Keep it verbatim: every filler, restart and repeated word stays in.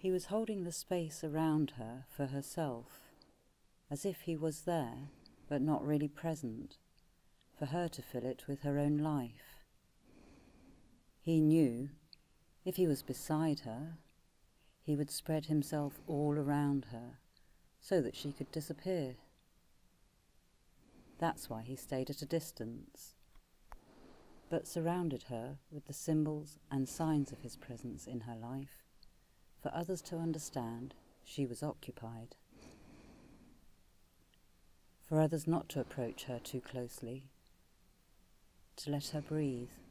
He was holding the space around her for herself, as if he was there, but not really present, for her to fill it with her own life. He knew, if he was beside her, he would spread himself all around her, so that she could disappear. That's why he stayed at a distance, but surrounded her with the symbols and signs of his presence in her life, for others to understand she was occupied, for others not to approach her too closely, to let her breathe.